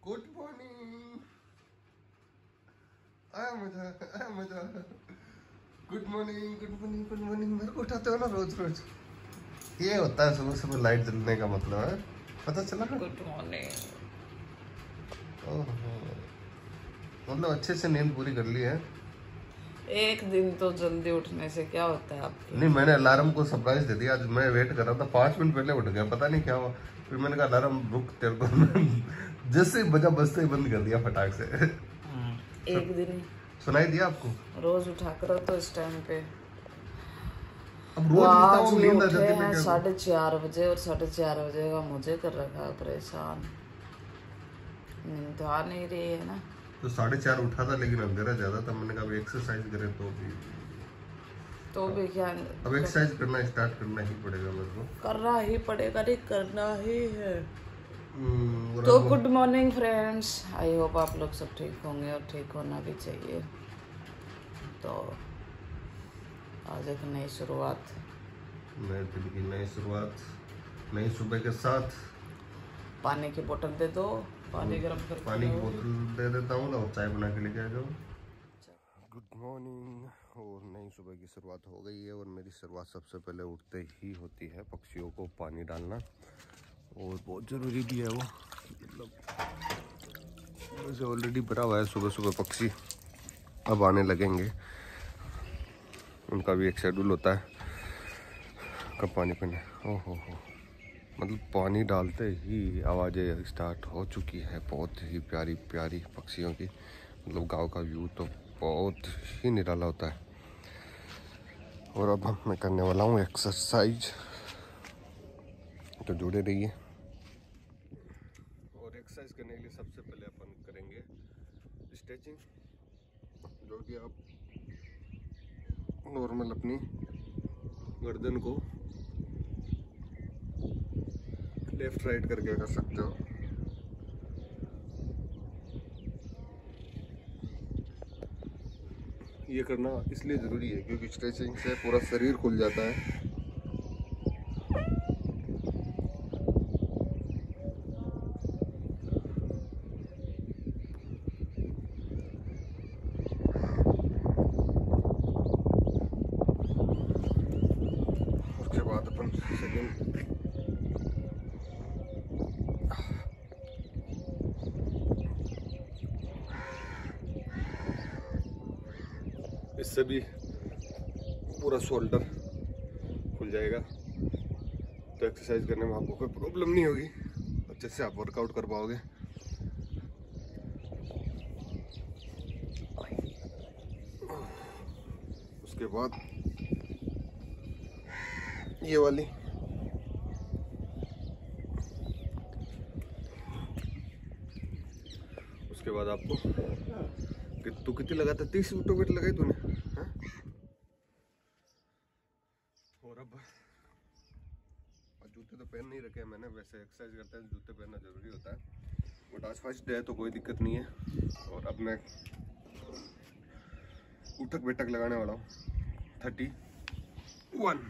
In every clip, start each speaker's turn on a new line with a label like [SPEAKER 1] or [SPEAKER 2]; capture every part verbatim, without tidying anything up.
[SPEAKER 1] Good morning. आया मजा, आया मजा। Good morning, good morning, good morning. मेरे को उठाते हो ना रोज रोज। ये होता है सुबह सुबह लाइट जलने का मतलब है, पता चला?
[SPEAKER 2] Good morning.
[SPEAKER 1] ओहो, मतलब अच्छे से नींद पूरी कर ली है।
[SPEAKER 2] एक दिन तो जल्दी उठने से क्या होता है आपके?
[SPEAKER 1] नहीं, मैंने अलार्म को सरप्राइज दे दिया। आज मैं वेट कर रहा था, पाँच मिनट पहले उठ गया, पता नहीं क्या हुआ। फिर मैंने कहा अलार्म रुक, तेरे को जैसे बजा बजते ही बंद कर दिया फटाक से।
[SPEAKER 2] एक दिन
[SPEAKER 1] सुनाई दिया आपको?
[SPEAKER 2] रोज उठा करो तो इस टाइम पे।
[SPEAKER 1] अब रोज उठता हूँ, नींद आ
[SPEAKER 2] उठे
[SPEAKER 1] जाती
[SPEAKER 2] हैं
[SPEAKER 1] है।
[SPEAKER 2] साढ़े चार बजे और साढ़े चार बजे का मुझे कर रखा है परेशान। नींद तो आ नहीं रही है ना।
[SPEAKER 1] तो साढ़े चार उठा था, लेकिन अंधेरा ज्यादा था। मैंने कहा एक्सरसाइज करें तो भी
[SPEAKER 2] तो भी क्या,
[SPEAKER 1] अब एक्सरसाइज करना स्टार्ट करना ही पड़ेगा मेरे को।
[SPEAKER 2] करना ही पड़ेगा, नहीं करना ही है।
[SPEAKER 1] हम्म,
[SPEAKER 2] तो good morning friends, I hope आप लोग सब ठीक होंगे और ठीक होना भी चाहिए। तो आज एक नई शुरुआत,
[SPEAKER 1] नए दिन की नई शुरुआत, नई सुबह के साथ।
[SPEAKER 2] पानी की बोतल दे दो, पानी गर्म करके
[SPEAKER 1] पानी की बोतल दे देता हूँ ना, और चाय बना के लेके आ जाओ। Good morning. और नई सुबह की शुरुआत हो गई है, और मेरी शुरुआत सबसे पहले उठते ही होती है पक्षियों को पानी डालना, और बहुत ज़रूरी भी है वो। मतलब वैसे ऑलरेडी भरा हुआ है, सुबह सुबह पक्षी अब आने लगेंगे। उनका भी एक शेड्यूल होता है कब पानी पीना। ओहो हो, मतलब पानी डालते ही आवाज़ें स्टार्ट हो चुकी है। बहुत ही प्यारी प्यारी पक्षियों की। मतलब गांव का व्यू तो बहुत ही निराला होता है। और अब मैं करने वाला हूँ एक्सरसाइज, तो जुड़े रहिए। और एक्सरसाइज करने के लिए सबसे पहले अपन करेंगे स्ट्रेचिंग, जो कि आप नॉर्मल अपनी गर्दन को लेफ्ट राइट करके कर सकते हो। ये करना इसलिए ज़रूरी है क्योंकि स्ट्रेचिंग से पूरा शरीर खुल जाता है। उसके बाद अपन सेकेंड इससे भी पूरा शोल्डर खुल जाएगा, तो एक्सरसाइज करने में आपको कोई प्रॉब्लम नहीं होगी। अच्छे से आप वर्कआउट कर पाओगे। उसके बाद ये वाली उसके बाद आपको कि तू कितनी लगाता है? तीस ऑटोमेट लगाई तूने, हाँ? और अब जूते तो पहन नहीं रखे हैं मैंने। वैसे एक्सरसाइज करते हैं जूते पहनना जरूरी होता है, बट आज फर्स्ट डे है तो कोई दिक्कत नहीं है। और अब मैं उठक बैठक लगाने वाला हूँ। Thirty one,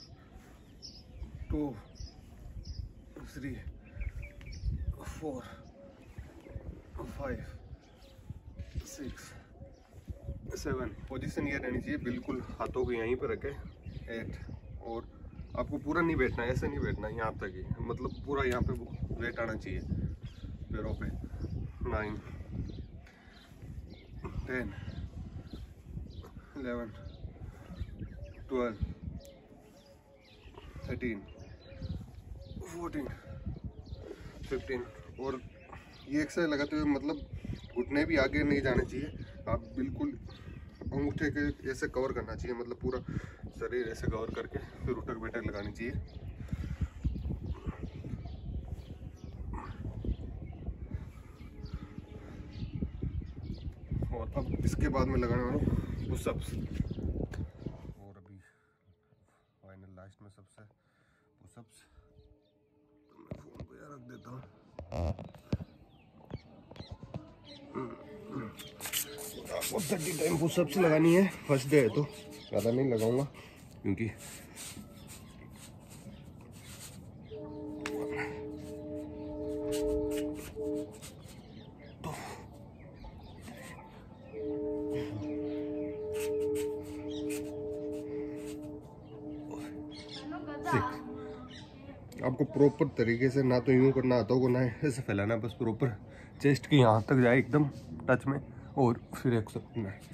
[SPEAKER 1] two, three, four, five, six, seven. Position ये रहनी चाहिए, बिल्कुल हाथों को यहीं पर रखे। एट, और आपको पूरा नहीं बैठना है, ऐसे नहीं बैठना, यहाँ तक ही, मतलब पूरा यहाँ पे वेट आना चाहिए पैरों पे। Nine, ten, eleven, twelve, thirteen, fourteen, fifteen. और ये एक्सरसाइज लगाते हुए मतलब घुटने भी आगे नहीं जाने चाहिए। आप बिल्कुल अंगूठे के ऐसे कवर करना चाहिए, मतलब पूरा शरीर ऐसे कवर करके फिर उठक बैठक लगानी चाहिए। और अब इसके बाद में लगाने वाला हूँ पुशअप्स। और अभी फाइनल लास्ट में सबसे पुशअप्स, तो मैं फोन को यार रख देता हूँ। आपको थर्टी टाइम पुशअप्स लगानी है। फर्स्ट डे है तो ज़्यादा नहीं लगाऊंगा, क्योंकि आपको प्रॉपर तरीके से ना तो यूं करना हाथों को, ना ऐसे फैलाना, बस प्रॉपर चेस्ट की यहाँ तक जाए एकदम टच में, और फिर एक सौ करना है।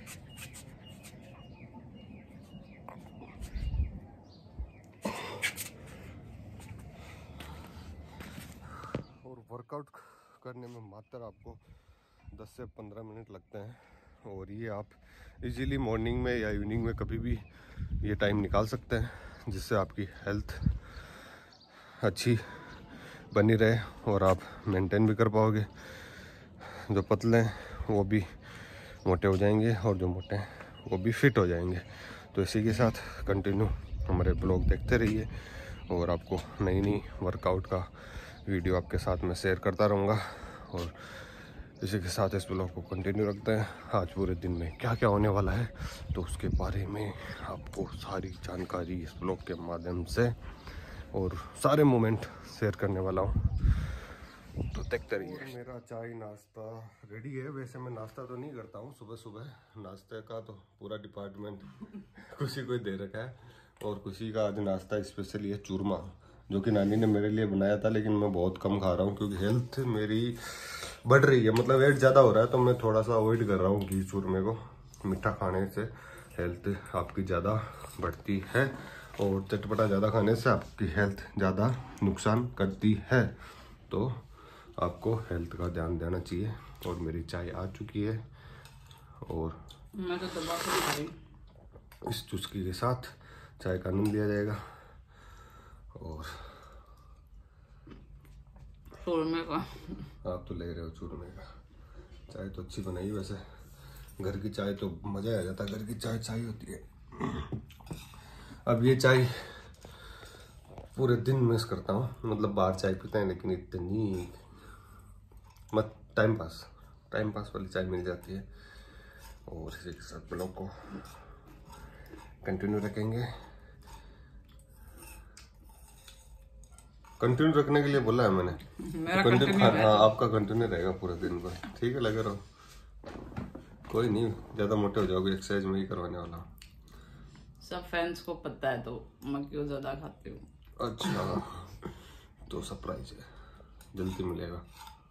[SPEAKER 1] और वर्कआउट करने में मात्र आपको दस से पंद्रह मिनट लगते हैं, और ये आप इजीली मॉर्निंग में या इवनिंग में कभी भी ये टाइम निकाल सकते हैं, जिससे आपकी हेल्थ अच्छी बनी रहे और आप मेंटेन भी कर पाओगे। जो पतले हैं वो भी मोटे हो जाएंगे, और जो मोटे हैं वो भी फिट हो जाएंगे। तो इसी के साथ कंटिन्यू हमारे ब्लॉग देखते रहिए, और आपको नई नई वर्कआउट का वीडियो आपके साथ में शेयर करता रहूँगा। और इसी के साथ इस ब्लॉग को कंटिन्यू रखते हैं। आज पूरे दिन में क्या क्या होने वाला है तो उसके बारे में आपको सारी जानकारी इस ब्लॉग के माध्यम से और सारे मोमेंट शेयर करने वाला हूँ, तो देखते रहिए। मेरा चाय नाश्ता रेडी है। वैसे मैं नाश्ता तो नहीं करता हूँ सुबह सुबह, नाश्ते का तो पूरा डिपार्टमेंट खुशी को ही दे रखा है। और खुशी का आज नाश्ता स्पेशली है चूरमा, जो कि नानी ने मेरे लिए बनाया था, लेकिन मैं बहुत कम खा रहा हूँ क्योंकि हेल्थ मेरी बढ़ रही है, मतलब वेट ज़्यादा हो रहा है, तो मैं थोड़ा सा अवॉइड कर रहा हूँ घी चूरमे को। मीठा खाने से हेल्थ आपकी ज़्यादा बढ़ती है, और चटपटा ज़्यादा खाने से आपकी हेल्थ ज़्यादा नुकसान करती है। तो आपको हेल्थ का ध्यान देना चाहिए। और मेरी चाय आ चुकी है, और
[SPEAKER 2] मैं तो दबा के खा रही।
[SPEAKER 1] इस चुस्की के साथ चाय का आनंद लिया जाएगा। और
[SPEAKER 2] चूरमे का
[SPEAKER 1] आप तो ले रहे हो चूरमे का। चाय तो अच्छी बनाई वैसे, घर की चाय तो मज़ा आ जाता है, घर की चाय चाय होती है। अब ये चाय पूरे दिन मिस करता हूँ, मतलब बाहर चाय पीते हैं लेकिन इतनी मत टाइम पास टाइम पास वाली चाय मिल जाती है। और इसी के साथ ब्लॉग को कंटिन्यू रखेंगे। कंटिन्यू रखने के लिए बोला है मैंने,
[SPEAKER 2] मेरा
[SPEAKER 1] तो कंटिन्यू,
[SPEAKER 2] कंटिन्यू
[SPEAKER 1] हाँ आपका कंटिन्यू रहेगा पूरे दिन भर, ठीक है? लगे रहो, कोई नहीं, ज़्यादा मोटे हो जाओगे, एक्सरसाइज में ही करवाने वाला हूँ।
[SPEAKER 2] सब फैंस को पता है तो मैं क्यों ज्यादा खाती हूँ।
[SPEAKER 1] अच्छा, तो सरप्राइज है, जल्दी मिलेगा।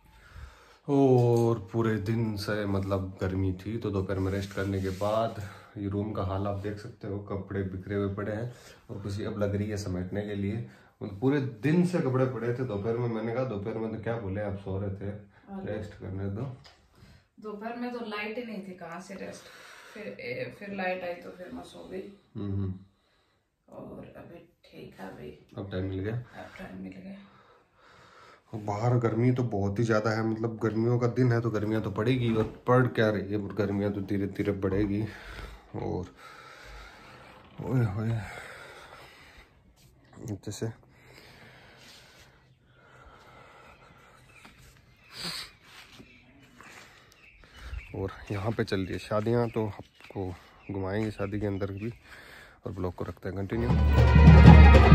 [SPEAKER 1] और पूरे दिन से मतलब गर्मी थी, तो दोपहर में रेस्ट करने के बाद ये रूम का हाल आप देख सकते हो, कपड़े बिखरे हुए पड़े हैं, और खुशी अब लग रही है समेटने के लिए। मतलब पूरे दिन से कपड़े पड़े थे। दोपहर में मैंने कहा दोपहर में तो क्या बोले, आप सो रहे थे, रेस्ट करने दो।
[SPEAKER 2] दोपहर में तो लाइट ही नहीं थी, कहाँ से रेस्ट। फिर ए, फिर लाइट आई तो फिर मैं सो गई।
[SPEAKER 1] हम्म,
[SPEAKER 2] और अभी ठीक है, अभी
[SPEAKER 1] अब टाइम मिल गया,
[SPEAKER 2] अब टाइम मिल गया।
[SPEAKER 1] बाहर गर्मी तो बहुत ही ज़्यादा है, मतलब गर्मियों का दिन है तो गर्मियाँ तो पड़ेगी, और पड़ क्या रही है, गर्मियाँ तो धीरे धीरे बढ़ेगी। और ओए होए, जैसे और यहाँ पे चल रही है शादियाँ, तो आपको घुमाएंगे शादी के अंदर भी, और ब्लॉग को रखते हैं कंटिन्यू।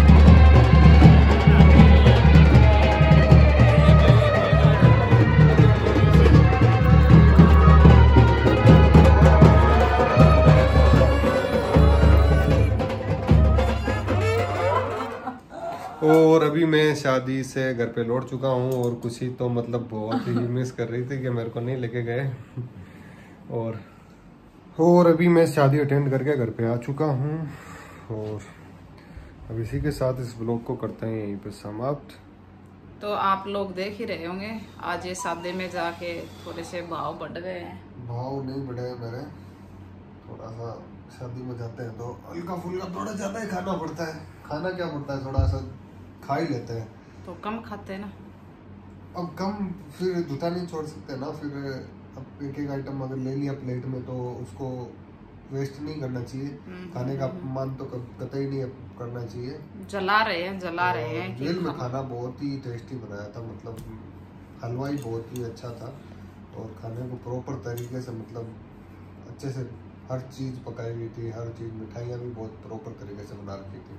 [SPEAKER 1] और अभी मैं शादी से घर पे लौट चुका हूँ, और कुछ ही तो मतलब बहुत ही मिस कर रही थी कि मेरे को नहीं लेके गए। और और अभी मैं शादी अटेंड करके घर पे आ चुका हूँ, और अब इसी के साथ इस ब्लॉग को करते हैं यहीं पे समाप्त।
[SPEAKER 2] तो आप लोग देख ही रहे होंगे, आज ये शादी में जाके थोड़े से भाव बढ़ गए हैं।
[SPEAKER 1] भाव नहीं बढ़े हैं मेरे, थोड़ा सा शादी में जाते हैं तो हल्का फुल्का थोड़ा ज़्यादा ही खाना पड़ता है। खाना क्या पड़ता है, थोड़ा सा खा ही लेते हैं,
[SPEAKER 2] तो कम खाते हैं ना।
[SPEAKER 1] अब कम फिर जूता नहीं छोड़ सकते ना, फिर अब एक एक आइटम अगर ले लिया प्लेट में तो उसको वेस्ट नहीं करना चाहिए। खाने का अपमान तो कतई नहीं करना चाहिए।
[SPEAKER 2] जला रहे हैं जला रहे हैं
[SPEAKER 1] जेल में खाना बहुत ही टेस्टी बनाया था, मतलब हलवाई बहुत ही अच्छा था, और खाने को प्रॉपर तरीके से मतलब अच्छे से हर चीज़ पकाई हुई थी, हर चीज़, मिठाइयाँ भी बहुत प्रॉपर तरीके से बना रखी थी।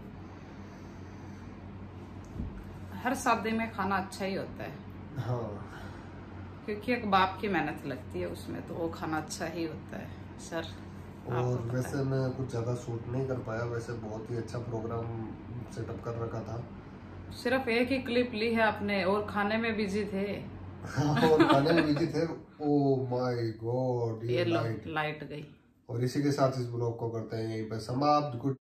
[SPEAKER 2] हर शादी में खाना अच्छा ही होता है।
[SPEAKER 1] हाँ,
[SPEAKER 2] क्योंकि एक बाप की मेहनत लगती है उसमें, तो वो खाना अच्छा ही होता है सर।
[SPEAKER 1] और वैसे मैं कुछ ज़्यादा शूट नहीं कर पाया, वैसे बहुत ही अच्छा प्रोग्राम सेटअप कर रखा था,
[SPEAKER 2] सिर्फ एक ही क्लिप ली है आपने और खाने में बिजी थे।
[SPEAKER 1] और खाने में बिजी थे। ओ माय गॉड,
[SPEAKER 2] ये लाइट लाइट गई।
[SPEAKER 1] और इसी के साथ इस ब्लॉग को करते हैं यहीं पर समाप्त। गुड